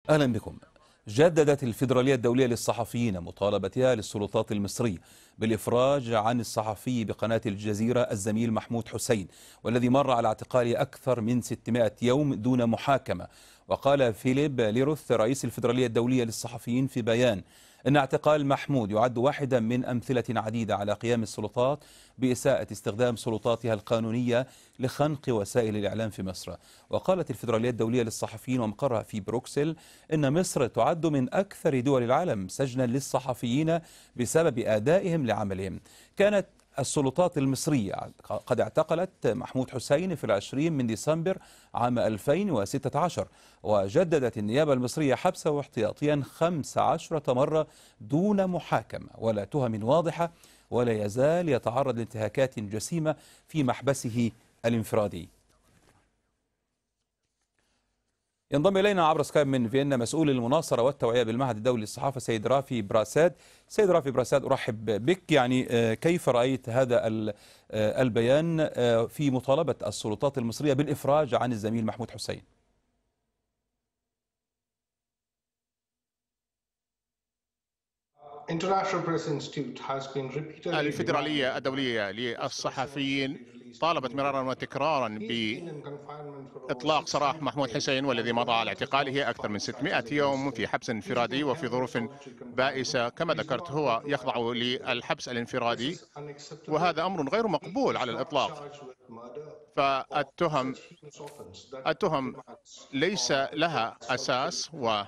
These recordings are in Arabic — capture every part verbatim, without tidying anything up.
أهلا بكم. جددت الفيدرالية الدولية للصحفيين مطالبتها للسلطات المصرية بالإفراج عن الصحفي بقناة الجزيرة الزميل محمود حسين، والذي مر على اعتقاله أكثر من ستمائة يوم دون محاكمة. وقال فيليب ليروث رئيس الفيدرالية الدولية للصحفيين في بيان إن اعتقال محمود يعد واحدا من أمثلة عديدة على قيام السلطات بإساءة استخدام سلطاتها القانونية لخنق وسائل الإعلام في مصر. وقالت الفيدرالية الدولية للصحفيين ومقرها في بروكسل إن مصر تعد من أكثر دول العالم سجنا للصحفيين بسبب أدائهم لعملهم. كانت السلطات المصرية قد اعتقلت محمود حسين في العشرين من ديسمبر عام ألفين وستة عشر، وجددت النيابة المصرية حبسه احتياطيا خمس عشرة مرة دون محاكمة ولا تهم واضحة، ولا يزال يتعرض لانتهاكات جسيمة في محبسه الانفرادي. ينضم إلينا عبر سكايب من فيينا مسؤول المناصرة والتوعية بالمعهد الدولي للصحافة سيد رافي براساد. سيد رافي براساد، أرحب بك. يعني كيف رأيت هذا البيان في مطالبة السلطات المصرية بالإفراج عن الزميل محمود حسين؟ الفيدرالية الدولية للصحفيين طالبت مرارا وتكرارا بإطلاق سراح محمود حسين، والذي مضى على اعتقاله أكثر من ستمائة يوم في حبس انفرادي وفي ظروف بائسة. كما ذكرت، هو يخضع للحبس الانفرادي، وهذا أمر غير مقبول على الإطلاق. فالتهم التهم ليس لها أساس، و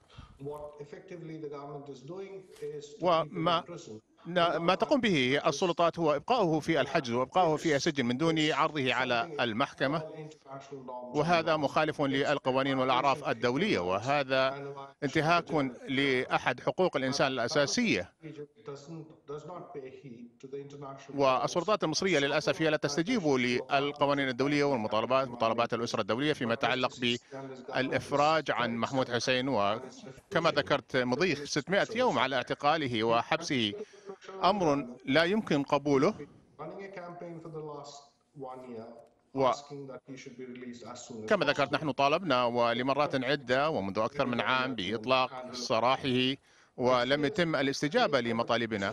وما ما تقوم به السلطات هو إبقاؤه في الحجز وإبقاؤه في السجن من دون عرضه على المحكمة، وهذا مخالف للقوانين والأعراف الدولية، وهذا انتهاك لأحد حقوق الإنسان الأساسية. والسلطات المصرية للأسف هي لا تستجيب للقوانين الدولية والمطالبات مطالبات الأسرة الدولية فيما يتعلق بالإفراج عن محمود حسين. وكما ذكرت، مضي ستمائة يوم على اعتقاله وحبسه أمر لا يمكن قبوله، وكما ذكرت نحن طالبنا ولمرات عدة ومنذ أكثر من عام بإطلاق سراحه، ولم يتم الاستجابة لمطالبنا.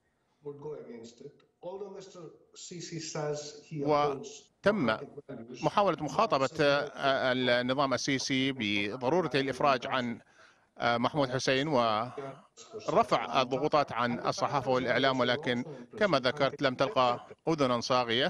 وتم محاولة مخاطبة النظام السيسي بضرورة الإفراج عن محمود حسين ورفع الضغوطات عن الصحافة والإعلام، ولكن كما ذكرت لم تلقى أذنا صاغية.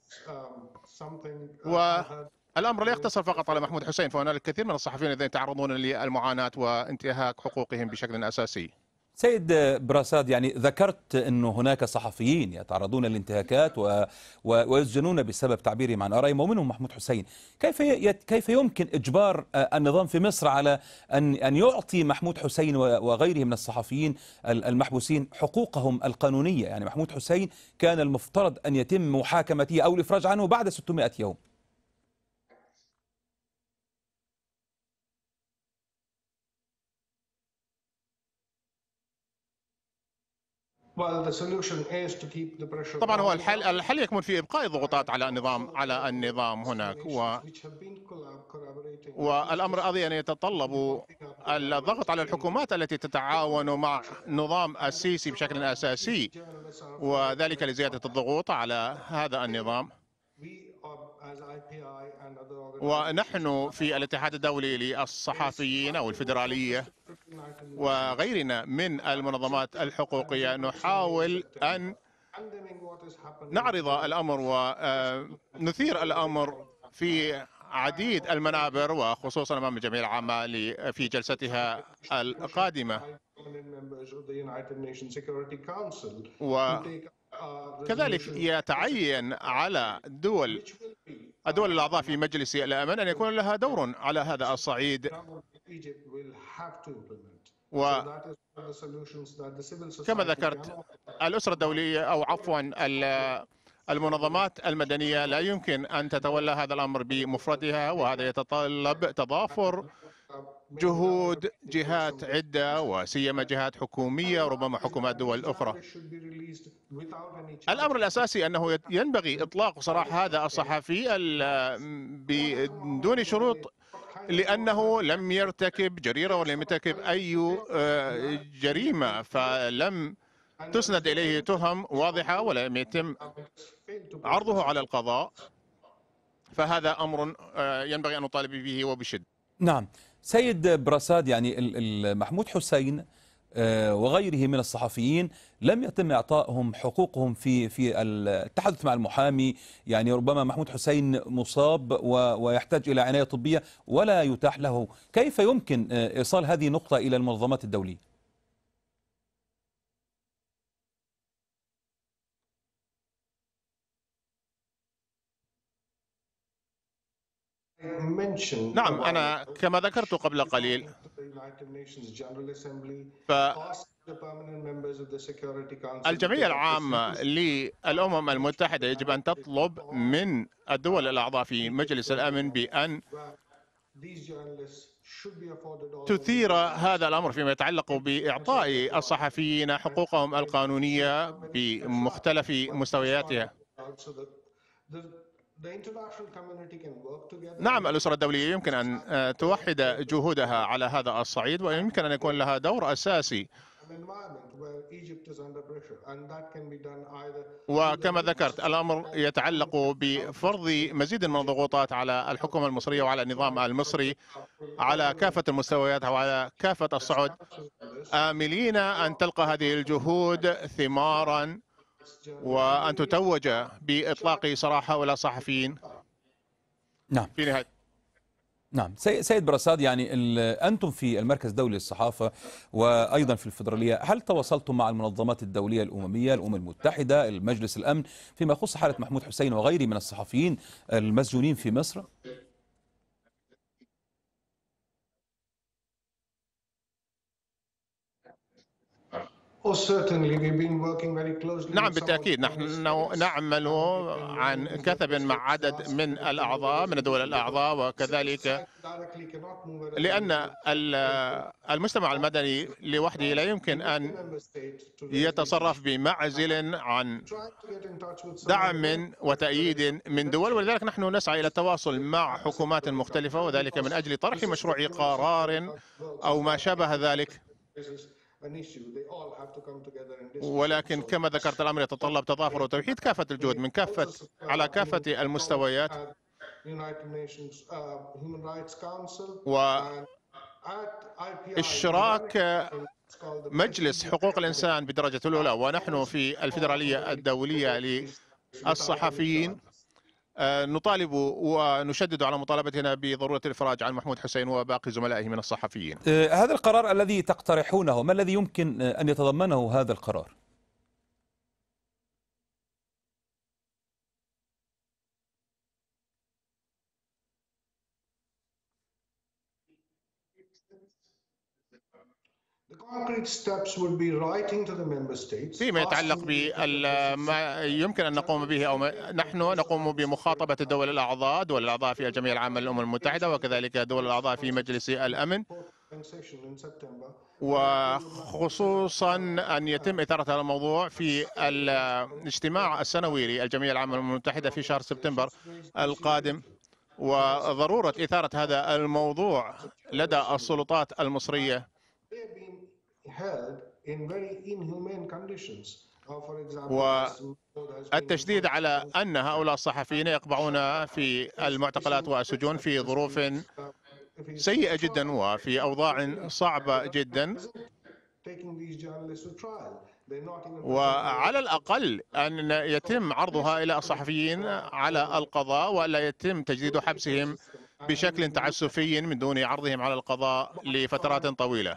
والأمر لا يقتصر فقط على محمود حسين، فهناك الكثير من الصحفيين الذين يتعرضون للمعاناة وانتهاك حقوقهم بشكل أساسي. سيد براساد، يعني ذكرت أن هناك صحفيين يتعرضون للانتهاكات و... ويسجنون بسبب تعبيرهم عن آرائهم، ومنهم محمود حسين. كيف ي... كيف يمكن إجبار النظام في مصر على أن أن يعطي محمود حسين وغيره من الصحفيين المحبوسين حقوقهم القانونية؟ يعني محمود حسين كان المفترض أن يتم محاكمته أو الإفراج عنه بعد ستمائة يوم. طبعا هو الحل الحل يكمن في إبقاء الضغوطات على النظام على النظام هناك، و والأمر أيضا يتطلب الضغط على الحكومات التي تتعاون مع نظام السيسي بشكل أساسي، وذلك لزيادة الضغوط على هذا النظام. ونحن في الاتحاد الدولي للصحفيين أو الفيدرالية وغيرنا من المنظمات الحقوقية نحاول أن نعرض الأمر ونثير الأمر في عديد المنابر، وخصوصا أمام الجمعية العامة في جلستها القادمة. وكذلك يتعين على الدول الدول الأعضاء في مجلس الأمن أن يكون لها دور على هذا الصعيد. وكما ذكرت، الأسرة الدولية أو عفوا المنظمات المدنية لا يمكن أن تتولى هذا الأمر بمفردها، وهذا يتطلب تضافر جهود جهات عدة وسيما جهات حكومية وربما حكومات دول أخرى. الأمر الأساسي أنه ينبغي إطلاق سراح هذا الصحفي بدون شروط لأنه لم يرتكب جريرة ولم يرتكب أي جريمة، فلم تسند إليه تهم واضحة ولم يتم عرضه على القضاء، فهذا أمر ينبغي أن نطالب به وبشدة. نعم سيد براساد، يعني محمود حسين وغيره من الصحفيين لم يتم إعطائهم حقوقهم في في التحدث مع المحامي، يعني ربما محمود حسين مصاب ويحتاج إلى عناية طبية ولا يتاح له، كيف يمكن إيصال هذه النقطة إلى المنظمات الدولية؟ نعم، أنا كما ذكرت قبل قليل فالجمعية العامة للأمم المتحدة يجب أن تطلب من الدول الأعضاء في مجلس الأمن بأن تثير هذا الأمر فيما يتعلق بإعطاء الصحفيين حقوقهم القانونية بمختلف مستوياتها. نعم، الأسرة الدولية يمكن أن توحد جهودها على هذا الصعيد، ويمكن أن يكون لها دور أساسي، وكما ذكرت الأمر يتعلق بفرض مزيد من الضغوطات على الحكومة المصرية وعلى النظام المصري على كافة المستويات وعلى كافة الصعود، آملين أن تلقى هذه الجهود ثمارا وأن تتوج بإطلاق سراح هؤلاء الصحفيين. نعم في نهاية نعم سيد براساد، يعني أنتم في المركز الدولي للصحافة وأيضا في الفيدرالية، هل تواصلتم مع المنظمات الدولية الأممية، الأمم المتحدة، المجلس الأمن، فيما يخص حالة محمود حسين وغيره من الصحفيين المسجونين في مصر؟ نعم بالتأكيد، نحن نعمل عن كثب مع عدد من الأعضاء من الدول الأعضاء، وكذلك لأن المجتمع المدني لوحده لا يمكن أن يتصرف بمعزل عن دعم وتأييد من دول، ولذلك نحن نسعى إلى التواصل مع حكومات مختلفة، وذلك من أجل طرح مشروع قرار أو ما شابه ذلك. ولكن كما ذكرت الأمر يتطلب تضافر وتوحيد كافة الجهود من كافة على كافة المستويات، وإشراك مجلس حقوق الإنسان بدرجة الأولى، ونحن في الفيدرالية الدولية للصحفيين نطالب ونشدد على مطالبتنا بضرورة الإفراج عن محمود حسين وباقي زملائه من الصحفيين. هذا القرار الذي تقترحونه ما الذي يمكن أن يتضمنه هذا القرار؟ فيما يتعلق بما يمكن أن نقوم به، أو نحن نقوم بمخاطبة الدول الأعضاء دول الأعضاء في الجمعية العامة للأمم المتحدة، وكذلك دول الأعضاء في مجلس الأمن، وخصوصا أن يتم إثارة هذا الموضوع في الاجتماع السنوي للجمعية العامة للأمم المتحدة في شهر سبتمبر القادم، وضرورة إثارة هذا الموضوع لدى السلطات المصرية. والتشديد على أن هؤلاء الصحفيين يقبعون في المعتقلات والسجون في ظروف سيئة جدا وفي أوضاع صعبة جدا، وعلى الأقل أن يتم عرض هؤلاء الصحفيين على القضاء ولا يتم تجديد حبسهم بشكل تعسفي من دون عرضهم على القضاء لفترات طويلة.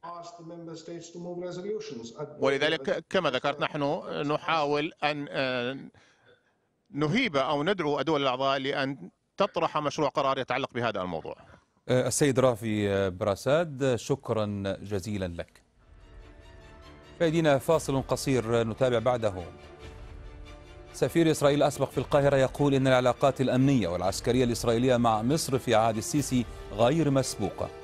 ولذلك كما ذكرت نحن نحاول أن نهيب أو ندعو الدول الأعضاء لأن تطرح مشروع قرار يتعلق بهذا الموضوع. السيد رافي براساد، شكرا جزيلا لك. مشاهدينا فاصل قصير نتابع بعده. سفير إسرائيل الأسبق في القاهرة يقول إن العلاقات الأمنية والعسكرية الإسرائيلية مع مصر في عهد السيسي غير مسبوقة.